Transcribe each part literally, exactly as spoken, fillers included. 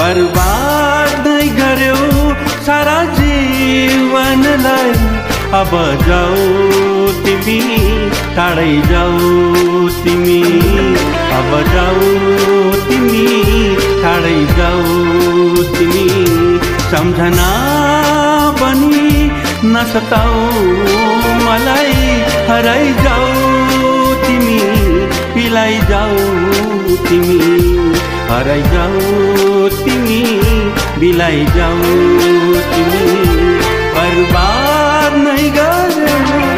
बर्बाद नै गर्यो सारा जीवनलाई। अब जाऊ तिमी टाढै जाऊ तिमी, अब जाऊ तिमी टाढै जाऊ तिमी। सम्झना बनी नसताऊ मलाई, हराइ जाऊ तिमी पिलाई जाऊ तिमी, हराइ जाऊ तिमी बिलाई जाऊ तिमी। बर्बाद नै गर्यो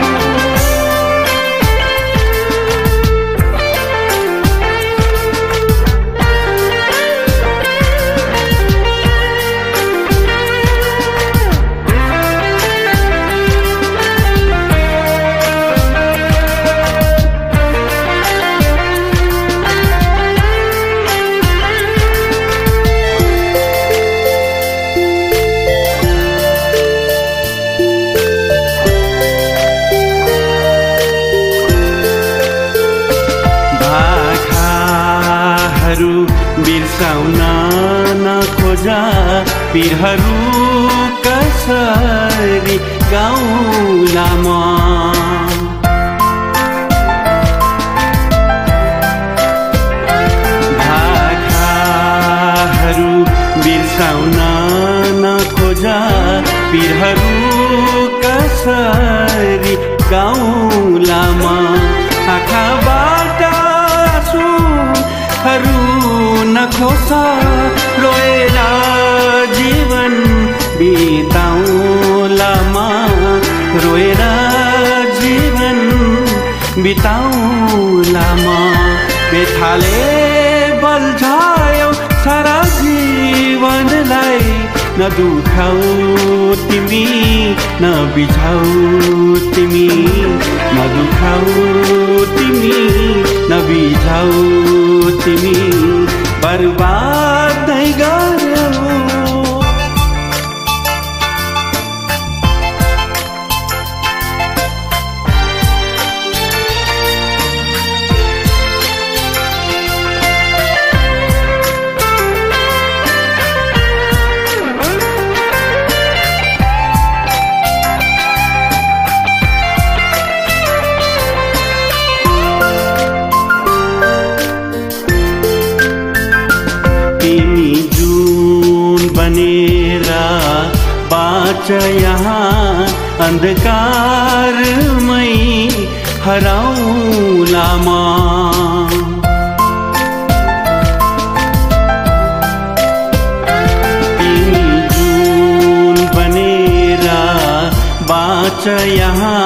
बिर्साउन नखोजा पीरहरू कसरी गाउँला म। भाकाहरू बिर्साउन नखोजा पीरहरू कसरी गाउँला म। आँखाबाट आँसुहरू नखोसा रोएर जीवन बिताउँला म, रोएर जीवन बिताउँला म। बेथाले बल्झायो सारा जीवनलाई, नदुखाऊ तिमी नबिझाऊ तिमी, नदुखाऊ तिमी नबिझाऊ तिमी। बर्बाद नै गर्यो बनेरा बाँच यहाँ अन्धकारमै हराउँला म। तिमी जुन बनेरा बाँच यहाँ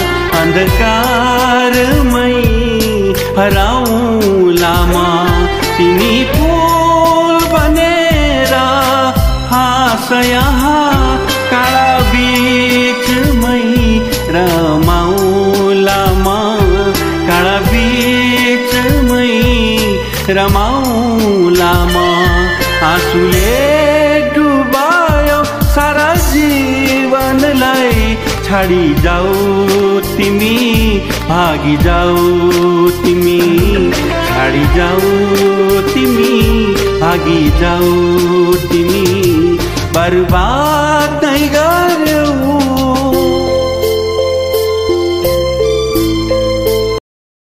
अन्धकारमै हराउँला म। तिमी फूल बनेर हाँस यहाँ काला बीचमै रमाउँला म, काला बीचमै रमाउँला म। आँसुले डुबायो सारा जीवनलाई, छाडी जाऊ तिमी भागी जाऊ तिमी, छाडी जाऊ तिमी भागी जाऊ तिमी। बर्बाद नै